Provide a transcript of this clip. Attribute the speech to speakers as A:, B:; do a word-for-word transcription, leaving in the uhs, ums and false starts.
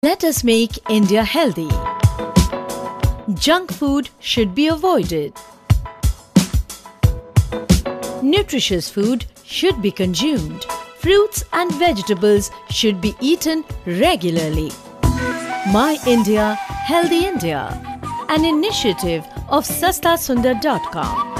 A: Let us make India healthy. Junk food should be avoided. Nutritious food should be consumed. Fruits and vegetables should be eaten regularly. My India, Healthy India, an initiative of Sasta Sundar dot com.